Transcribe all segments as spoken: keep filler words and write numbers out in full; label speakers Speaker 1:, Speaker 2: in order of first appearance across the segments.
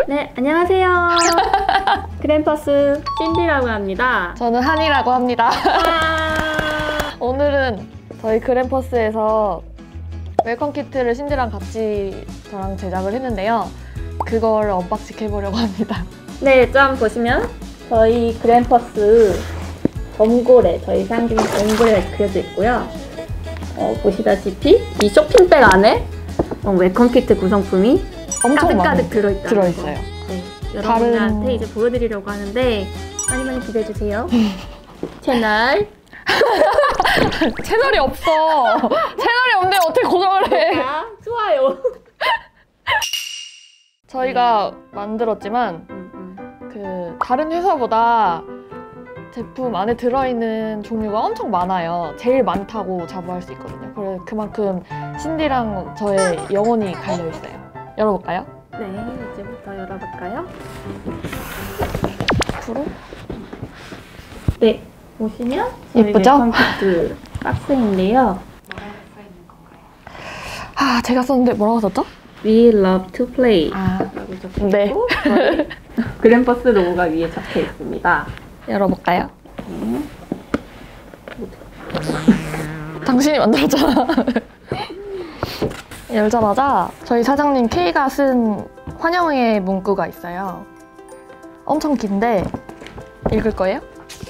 Speaker 1: 네, 안녕하세요. 그램퍼스 신디라고 합니다.
Speaker 2: 저는 한이라고 합니다. 오늘은 저희 그램퍼스에서 웰컴 키트를 신디랑 같이 저랑 제작을 했는데요. 그걸 언박싱 해보려고 합니다.
Speaker 1: 네, 짠 보시면 저희 그램퍼스 범고래, 저희 상징 범고래가 그려져 있고요. 어, 보시다시피 이 쇼핑백 안에 어, 웰컴 키트 구성품이
Speaker 2: 엄청
Speaker 1: 가득가득 들어있다.
Speaker 2: 들어있어요.
Speaker 1: 네, 여러분한테
Speaker 2: 다른...
Speaker 1: 이제 보여드리려고 하는데 많이 많이 기대해주세요. 채널
Speaker 2: 채널이 없어. 채널이 없는데 어떻게 고정을 해?
Speaker 1: 아, 좋아요.
Speaker 2: 저희가 만들었지만
Speaker 1: 음, 음.
Speaker 2: 그 다른 회사보다 제품 안에 들어있는 종류가 엄청 많아요. 제일 많다고 자부할 수 있거든요. 그래서 그만큼 신디랑 저의 영혼이 갈려있어요. 열어볼까요?
Speaker 1: 네, 이제부터 열어볼까요?
Speaker 2: 앞으로?
Speaker 1: 네, 보시면
Speaker 2: 예쁘죠?
Speaker 1: 웰컴 키트 박스인데요.
Speaker 2: 아, 제가 썼는데 뭐라고 썼죠?
Speaker 1: We love to play
Speaker 2: 아,
Speaker 1: 라고 적혀있고
Speaker 2: 네.
Speaker 1: 그램퍼스 로고가 위에 적혀 있습니다.
Speaker 2: 열어볼까요?
Speaker 1: 네.
Speaker 2: 당신이 만들었잖아. 열자마자 저희 사장님 K가 쓴 환영의 문구가 있어요. 엄청 긴데 읽을 거예요?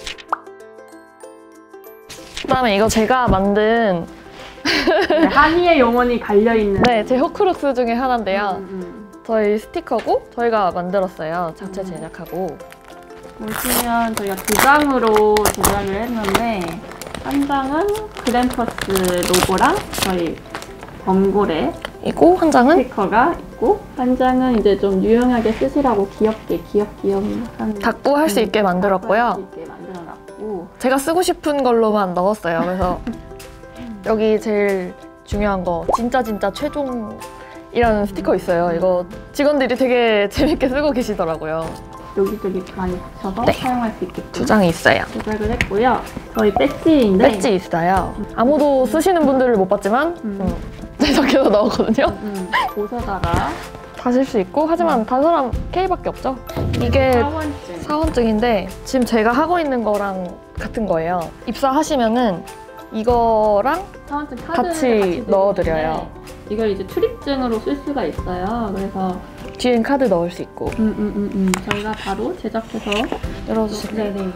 Speaker 2: 그다음에 이거 제가 만든
Speaker 1: 네, 한이의 영혼이 갈려있는
Speaker 2: 네, 제 호크룩스 중에 하나인데요.
Speaker 1: 음, 음.
Speaker 2: 저희 스티커고 저희가 만들었어요. 자체 제작하고.
Speaker 1: 보시면 저희가 두 장으로 제작을 했는데 한 장은 그램퍼스 로고랑 저희 범고래
Speaker 2: 이고 한 장은
Speaker 1: 스티커가 있고 한 장은 이제 좀 유용하게 쓰시라고 귀엽게 귀엽귀엽한
Speaker 2: 닫고 할 수 있게 만들었고요.
Speaker 1: 할 수 있게 만들어놨고
Speaker 2: 제가 쓰고 싶은 걸로만 넣었어요. 그래서 여기 제일 중요한 거 진짜 진짜 최종이라는 스티커 있어요. 이거 직원들이 되게 재밌게 쓰고 계시더라고요.
Speaker 1: 여기저기 많이 붙여서
Speaker 2: 네.
Speaker 1: 사용할 수 있게끔
Speaker 2: 두 장이 있어요.
Speaker 1: 제작을 했고요. 저희 배지인데
Speaker 2: 배지 있어요. 아무도 쓰시는 분들을 못 봤지만
Speaker 1: 음.
Speaker 2: 음, 제작해서 넣었거든요.
Speaker 1: 음, 옷에다가
Speaker 2: 다실 수 있고 하지만 단 사람 K밖에 없죠. 이게
Speaker 1: 사원증
Speaker 2: 사원증인데 지금 제가 하고 있는 거랑 같은 거예요. 입사하시면은 이거랑
Speaker 1: 사원증 카드를
Speaker 2: 같이
Speaker 1: 같이
Speaker 2: 넣어드려요.
Speaker 1: 이걸 이제 출입증으로 쓸 수가 있어요. 그래서
Speaker 2: 뒤엔 카드 넣을 수 있고.
Speaker 1: 음, 음, 음, 음. 저희가 바로 제작해서
Speaker 2: 열어주실래요?
Speaker 1: 네네.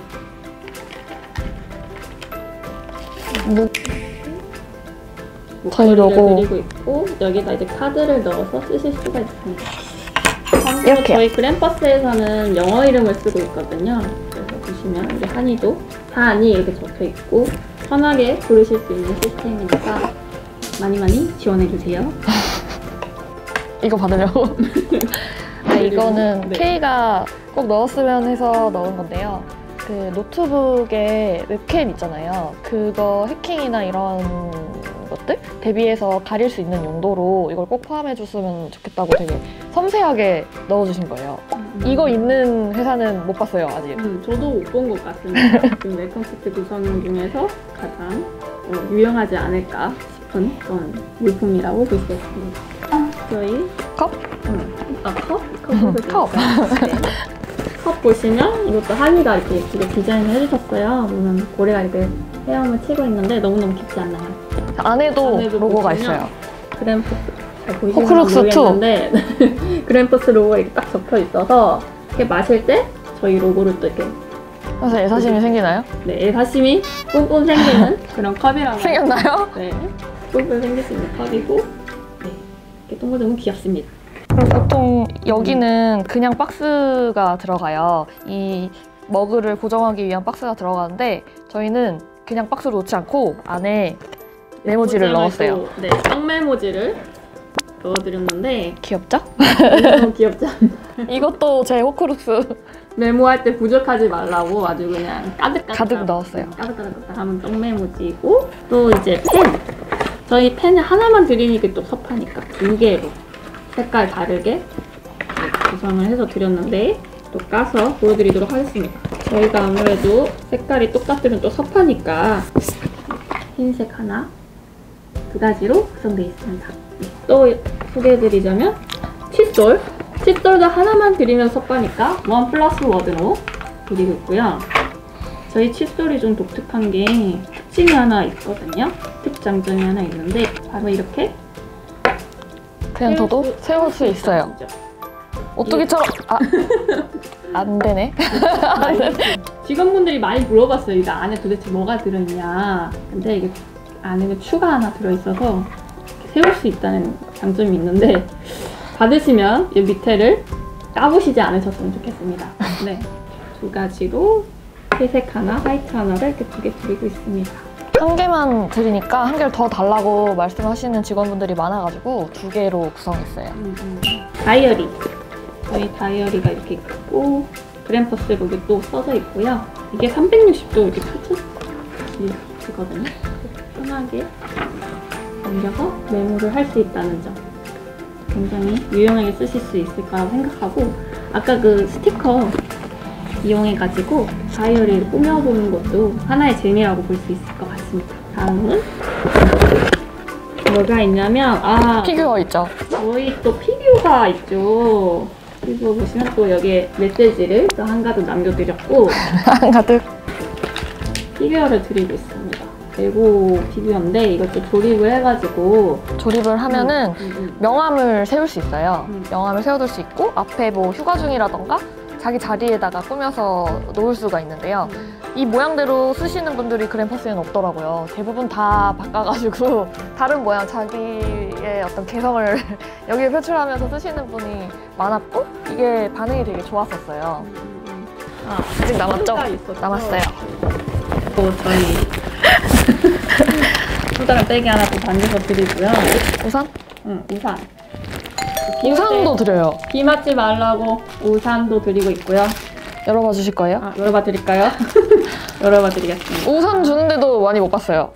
Speaker 2: 무...
Speaker 1: 저희
Speaker 2: 로고.
Speaker 1: 그리고 있고 여기다 이제 카드를 넣어서 쓰실 수가 있습니다.
Speaker 2: 이렇게요.
Speaker 1: 저희 그램퍼스에서는 영어 이름을 쓰고 있거든요. 그래서 보시면 우리 한이도 한이 이렇게 적혀 있고 편하게 부르실 수 있는 시스템이니까 많이 많이 지원해 주세요.
Speaker 2: 이거 받으려고? 아, 이거는
Speaker 1: 네.
Speaker 2: K가 꼭 넣었으면 해서 넣은 건데요. 그 노트북에 웹캠 있잖아요. 그거 해킹이나 이런 것들 대비해서 가릴 수 있는 용도로 이걸 꼭 포함해 줬으면 좋겠다고 되게 섬세하게 넣어주신 거예요.
Speaker 1: 음.
Speaker 2: 이거 있는 회사는 못 봤어요, 아직.
Speaker 1: 음, 저도 못 본 것 같습니다. 지금 웰컴 키트 구성용 중에서 가장 어, 유용하지 않을까 싶은 그런 물품이라고 볼 수 있습니다. 저희
Speaker 2: 컵?
Speaker 1: 음, 아, 컵? 컵으로
Speaker 2: 컵.
Speaker 1: 네. 컵 보시면 이것도 한이가 이렇게 예쁘게 디자인을 해주셨어요. 보면 고래가 이렇게 헤엄을 치고 있는데 너무너무 귀엽지 않나요?
Speaker 2: 안에도,
Speaker 1: 안에도
Speaker 2: 로고가
Speaker 1: 보시면
Speaker 2: 있어요.
Speaker 1: 그램퍼스 잘 보이시는지
Speaker 2: 호크룩스
Speaker 1: 모르겠는데 그램퍼스 로고가 이렇게 딱 적혀 있어서 이렇게 마실 때 저희 로고를 또 이렇게
Speaker 2: 그래서 애사심이 생기나요?
Speaker 1: 네, 애사심이 뿜뿜 생기는 그런 컵이라고
Speaker 2: 생겼나요?
Speaker 1: 네, 뿜뿜 생길 수 있는 컵이고 네, 이렇게 동글동글 귀엽습니다.
Speaker 2: 그럼 보통 여기는 그냥 박스가 들어가요. 이 머그를 고정하기 위한 박스가 들어가는데 저희는 그냥 박스로 놓지 않고 안에 메모지를 넣었어요.
Speaker 1: 네, 쌍 메모지를 넣어드렸는데
Speaker 2: 귀엽죠?
Speaker 1: 너무 귀엽지 않나요?
Speaker 2: 이것도 제 호크룩스.
Speaker 1: 메모할 때 부족하지 말라고 아주 그냥 가득가득
Speaker 2: 가득 넣었어요.
Speaker 1: 가득가득 하면 쌍 메모지이고 또 이제 펜! 저희 펜을 하나만 드리니까 또 섭하니까 두 개로 색깔 다르게 구성을 해서 드렸는데 또 까서 보여드리도록 하겠습니다. 저희가 아무래도 색깔이 똑같으면 또 섭하니까 흰색 하나 두 가지로 구성되어 있습니다. 또 소개해드리자면 칫솔 칫솔도 하나만 드리면 섭하니까 원 플러스 원으로 드리고 있고요. 저희 칫솔이 좀 독특한 게 특징이 하나 있거든요. 특장점이 하나 있는데 바로 이렇게
Speaker 2: 그냥 둬도 세울 수 있어요. 오뚜기처럼 아, 안 되네.
Speaker 1: 직원분들이 많이 물어봤어요. 이거 안에 도대체 뭐가 들어있냐. 근데 이게 안에 추가 하나 들어있어서 세울 수 있다는 장점이 있는데 받으시면 이 밑에를 까부시지 않으셨으면 좋겠습니다. 네, 두 가지로 회색 하나, 화이트 하나를 이렇게 두 개 드리고 있습니다.
Speaker 2: 한 개만 드리니까 한 개를 더 달라고 말씀하시는 직원분들이 많아가지고 두 개로 구성했어요.
Speaker 1: 음, 음. 다이어리. 저희 다이어리가 이렇게 있고 그램퍼스 로고 또 써져 있고요. 이게 삼백육십 도 이렇게 펼쳐지거든요. 편하게 넘겨서 메모를 할 수 있다는 점. 굉장히 유용하게 쓰실 수 있을 거라고 생각하고 아까 그 스티커 이용해가지고 다이어리를 꾸며보는 것도 하나의 재미라고 볼 수 있을 것 같습니다. 다음은 뭐가 있냐면 아
Speaker 2: 피규어 있죠?
Speaker 1: 저희 또 피규어가 있죠. 피규어 보시면 또 여기에 메시지를 또 한가득 남겨드렸고
Speaker 2: 한가득
Speaker 1: 피규어를 드리고 있습니다. 레고 피규어인데 이것도 조립을 해가지고
Speaker 2: 조립을 하면은
Speaker 1: 음, 음, 음.
Speaker 2: 명함을 세울 수 있어요.
Speaker 1: 음.
Speaker 2: 명함을 세워둘 수 있고 앞에 뭐 휴가 중이라던가 자기 자리에다가 꾸며서 놓을 수가 있는데요. 이 모양대로 쓰시는 분들이 그램퍼스에는 없더라고요. 대부분 다 바꿔가지고 다른 모양 자기의 어떤 개성을 여기에 표출하면서 쓰시는 분이 많았고 이게 반응이 되게 좋았었어요. 아, 아직 남았죠? 남았어요.
Speaker 1: 또 저희 수다랑 빼기 하나 또 반겨서 드리고요.
Speaker 2: 우산?
Speaker 1: 응, 우산.
Speaker 2: 우산도 드려요.
Speaker 1: 비 맞지 말라고 우산도 드리고 있고요.
Speaker 2: 열어봐 주실 거예요?
Speaker 1: 아, 열어봐 드릴까요? 열어봐 드리겠습니다.
Speaker 2: 우산 주는데도 많이 못 봤어요.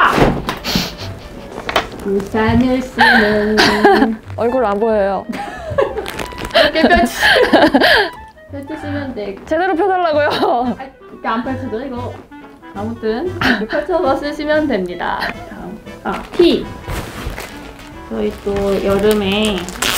Speaker 1: 우산을 쓰는
Speaker 2: 얼굴 안 보여요.
Speaker 1: 이렇게 펼치 펼치시면 돼.
Speaker 2: 제대로 펴달라고요.
Speaker 1: 아, 이렇게 안 펼쳐도 이거 아무튼 이렇게 펼쳐서 쓰시면 됩니다. 다음 아 티. 저희 또 여름에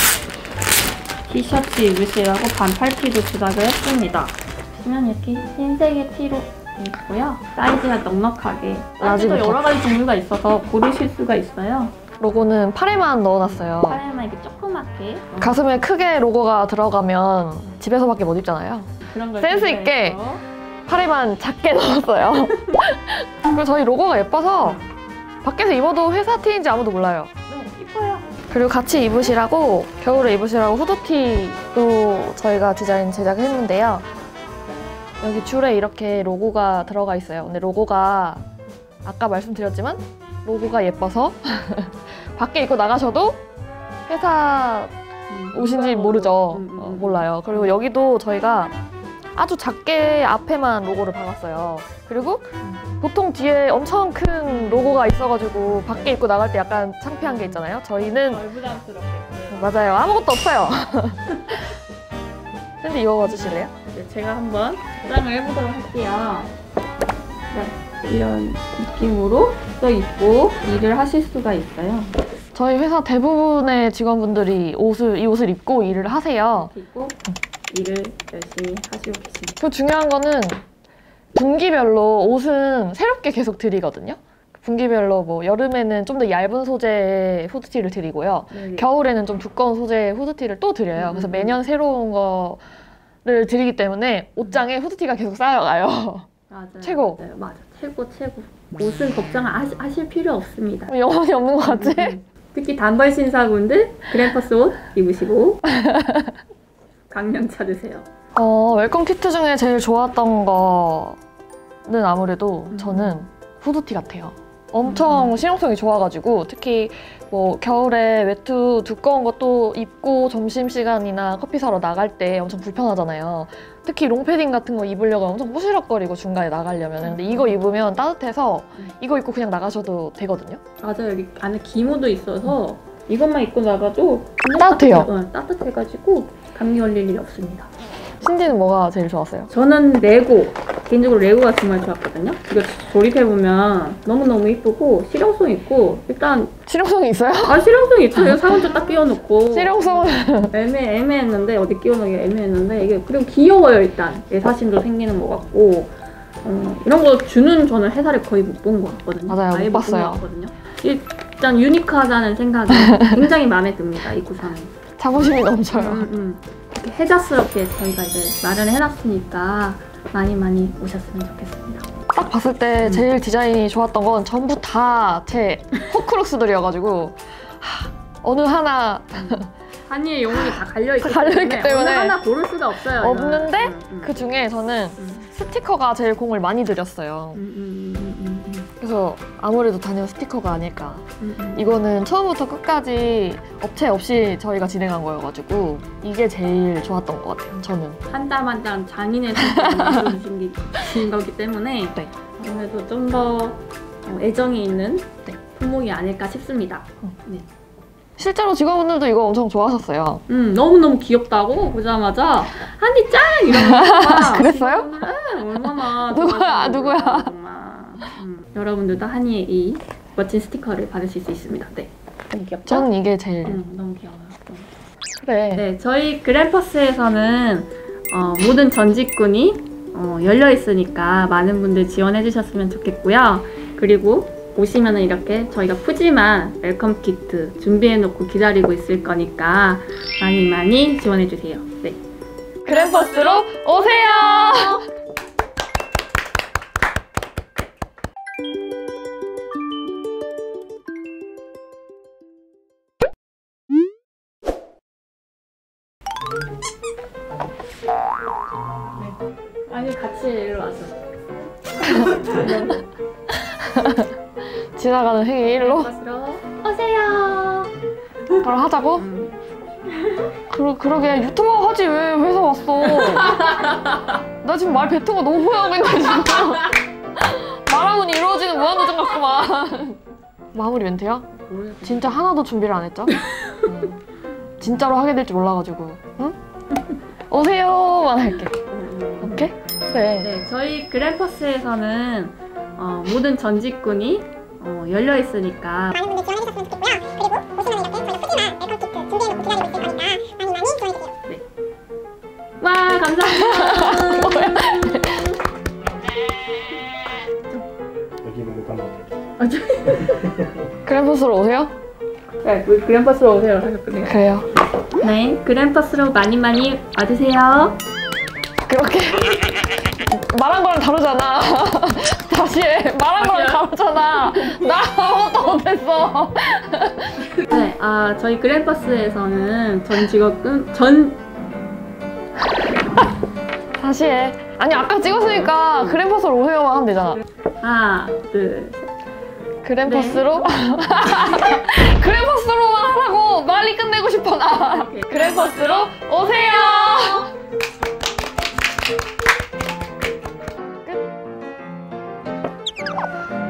Speaker 1: 티셔츠 입으시라고 반팔 티도 제작을 했습니다. 보시면 이렇게 흰색의 티로 있고요. 사이즈가 넉넉하게 사이즈도 여러 가지 종류가 있어서 고르실 수가 있어요.
Speaker 2: 로고는 팔에만 넣어놨어요.
Speaker 1: 팔에만 이렇게 조그맣게
Speaker 2: 가슴에 크게 로고가 들어가면 집에서밖에 못 입잖아요.
Speaker 1: 그런 걸
Speaker 2: 센스 있게
Speaker 1: 준비해서.
Speaker 2: 팔에만 작게 넣었어요. 그리고 저희 로고가 예뻐서 밖에서 입어도 회사 티인지 아무도 몰라요.
Speaker 1: 네, 이뻐요.
Speaker 2: 그리고 같이 입으시라고 겨울에 입으시라고 후드티도 저희가 디자인 제작을 했는데요. 여기 줄에 이렇게 로고가 들어가 있어요. 근데 로고가 아까 말씀드렸지만 로고가 예뻐서 밖에 입고 나가셔도 회사 옷인지 모르죠.
Speaker 1: 음, 음, 음.
Speaker 2: 어, 몰라요. 그리고 여기도 저희가 아주 작게 앞에만 로고를 박았어요. 그리고 보통 뒤에 엄청 큰 로고가 있어가지고 밖에 입고 나갈 때 약간 창피한 게 있잖아요. 저희는
Speaker 1: 덜 부담스럽게.
Speaker 2: 맞아요. 아무것도 없어요. 샌디 입어봐 주실래요?
Speaker 1: 네, 제가 한번 포장을 해보도록 할게요. 네, 이런 느낌으로 또 입고 일을 하실 수가 있어요.
Speaker 2: 저희 회사 대부분의 직원분들이 옷을 이 옷을 입고 일을 하세요.
Speaker 1: 입고 일을 열심히 하시고 계십니다.
Speaker 2: 그 중요한 거는 분기별로 옷은 새롭게 계속 드리거든요. 분기별로 뭐 여름에는 좀 더 얇은 소재의 후드티를 드리고요.
Speaker 1: 네.
Speaker 2: 겨울에는 좀 두꺼운 소재의 후드티를 또 드려요. 그래서 매년 새로운 거를 드리기 때문에 옷장에 후드티가 계속 쌓여가요.
Speaker 1: 맞아요.
Speaker 2: 최고.
Speaker 1: 맞아요. 맞아. 최고 최고. 옷은 걱정 하시, 하실 필요 없습니다.
Speaker 2: 영혼이 없는 것 같지?
Speaker 1: 음, 음. 특히 단벌 신사분들 그램퍼스 옷 입으시고 강령 찾으세요.
Speaker 2: 어, 웰컴 키트 중에 제일 좋았던 거는 아무래도
Speaker 1: 음.
Speaker 2: 저는 후드티 같아요. 엄청 음. 실용성이 좋아가지고 특히 뭐 겨울에 외투 두꺼운 것도 입고 점심시간이나 커피 사러 나갈 때 엄청 불편하잖아요. 특히 롱패딩 같은 거 입으려고 엄청 부시럭거리고 중간에 나가려면 근데 이거 입으면 따뜻해서 이거 입고 그냥 나가셔도 되거든요.
Speaker 1: 맞아요. 여기 안에 기모도 있어서 이것만 입고 나가도
Speaker 2: 따뜻해요.
Speaker 1: 따뜻해, 따뜻해가지고 감기 걸릴 일이 없습니다.
Speaker 2: 신디는 뭐가 제일 좋았어요?
Speaker 1: 저는 레고 개인적으로 레고가 정말 좋았거든요. 이거 조립해보면 너무너무 이쁘고 실용성 있고 일단
Speaker 2: 실용성이 있어요?
Speaker 1: 아 실용성 있어요. 사원줄 딱 끼워놓고
Speaker 2: 실용성은
Speaker 1: 애매, 애매했는데 어디 끼워놓기 애매했는데 이게 그리고 귀여워요. 일단 애사심도 생기는 것 같고 어, 이런 거 주는 저는 회사를 거의 못 본 것 같거든요.
Speaker 2: 맞아요.
Speaker 1: 아예
Speaker 2: 못 봤어요.
Speaker 1: 것 같거든요. 일단 유니크하다는 생각이 굉장히 마음에 듭니다. 이 구상이.
Speaker 2: 자부심이 넘쳐요.
Speaker 1: 음, 음. 이렇게 해자스럽게 저희가 이제 마련을 해놨으니까 많이 많이 오셨으면 좋겠습니다.
Speaker 2: 딱 봤을 때
Speaker 1: 음.
Speaker 2: 제일 디자인이 좋았던 건 전부 다 제 호크룩스들이어가지고 하, 어느 하나
Speaker 1: 한이의 영혼이 다 갈려있기
Speaker 2: 다 갈려있기 때문에
Speaker 1: 어느 하나 고를 수가 없어요.
Speaker 2: 없는데
Speaker 1: 음, 음.
Speaker 2: 그 중에 저는
Speaker 1: 음.
Speaker 2: 스티커가 제일 공을 많이 들였어요.
Speaker 1: 음, 음, 음, 음, 음.
Speaker 2: 그래서 아무래도 단연 스티커가 아닐까.
Speaker 1: 음, 음.
Speaker 2: 이거는 처음부터 끝까지 업체 없이 저희가 진행한 거여가지고 이게 제일 좋았던 것 같아요. 저는.
Speaker 1: 한 땀 한 땀 장인의 손길을 만들어주신 게- 거기 때문에
Speaker 2: 네.
Speaker 1: 아무래도 좀 더 애정이 있는
Speaker 2: 네.
Speaker 1: 품목이 아닐까 싶습니다.
Speaker 2: 음.
Speaker 1: 네.
Speaker 2: 실제로 직원분들도 이거 엄청 좋아하셨어요.
Speaker 1: 음, 너무너무 귀엽다고 보자마자 한이 짱! 이러면서
Speaker 2: 그랬어요?
Speaker 1: 얼마나
Speaker 2: 누구야,
Speaker 1: 좋아하시는지
Speaker 2: 누구야?
Speaker 1: 몰라요, 정말. 음, 여러분들도 한이의 이 멋진 스티커를 받으실 수 있습니다. 네. 너무 귀엽죠?
Speaker 2: 전 이게 제일
Speaker 1: 음, 너무 귀여워요. 너무.
Speaker 2: 그래.
Speaker 1: 네, 저희 그램퍼스에서는 어, 모든 전직군이 어, 열려 있으니까 많은 분들 지원해 주셨으면 좋겠고요. 그리고 오시면은 이렇게 저희가 푸짐한 웰컴 키트 준비해 놓고 기다리고 있을 거니까 많이 많이 지원해 주세요. 네.
Speaker 2: 그램퍼스로 오세요.
Speaker 1: 아니 같이 일로 와서.
Speaker 2: 지나가는 행위 일로
Speaker 1: 그램퍼스로 오세요.
Speaker 2: 바로 하자고?
Speaker 1: 음.
Speaker 2: 그러, 그러게 유튜버 하지 왜 회사 왔어? 나 지금 말 뱉은 거 너무 후회하고 있는데 지금 말하면 이루어지는 무한도전 같구만. 마무리 멘트야? 진짜 하나도 준비를 안 했죠? 응. 진짜로 하게 될지 몰라가지고 응? 오세요만 할게. 오케이? 그래.
Speaker 1: 네, 저희 그램퍼스에서는 어, 모든 전직군이 어, 열려 있으니까
Speaker 3: 많은 분들 지원해주셨으면 좋겠고요. 그리고 오시면 이렇게 저희가 푸짐한 웰컴 키트 준비해놓고 기다리고 있을 거니까 많이 많이 지원해주세요.
Speaker 1: 와 감사합니다.
Speaker 4: 여기 있는 거 하나.
Speaker 1: 아, 저-
Speaker 2: 그램퍼스로 오세요?
Speaker 1: 네, 우리 그램퍼스로 오세요. 하셨군요.
Speaker 2: 그래요.
Speaker 1: 네, 그램퍼스로 많이 많이 와주세요.
Speaker 2: 그렇게 말한 거랑 다르잖아. 다시 해. 말한 거랑 다르잖아. 나 아무것도 못했어.
Speaker 1: 네, 아 저희 그램퍼스에서는 전 직업군 전
Speaker 2: 다시 해. 아니 아까 찍었으니까 그램퍼스로 오세요만 하면 되잖아.
Speaker 1: 하나, 둘, 셋.
Speaker 2: 그램퍼스로? 그램퍼스로만 하라고 빨리 끝내고 싶어 나.
Speaker 1: 오케이.
Speaker 2: 그램퍼스로 오세요.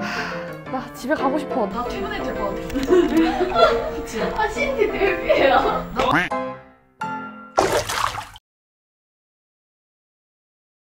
Speaker 2: 끝. 나 집에 가고 싶어. 나 퇴근해도 될 것 같아.
Speaker 1: 아 신지 데뷔해요.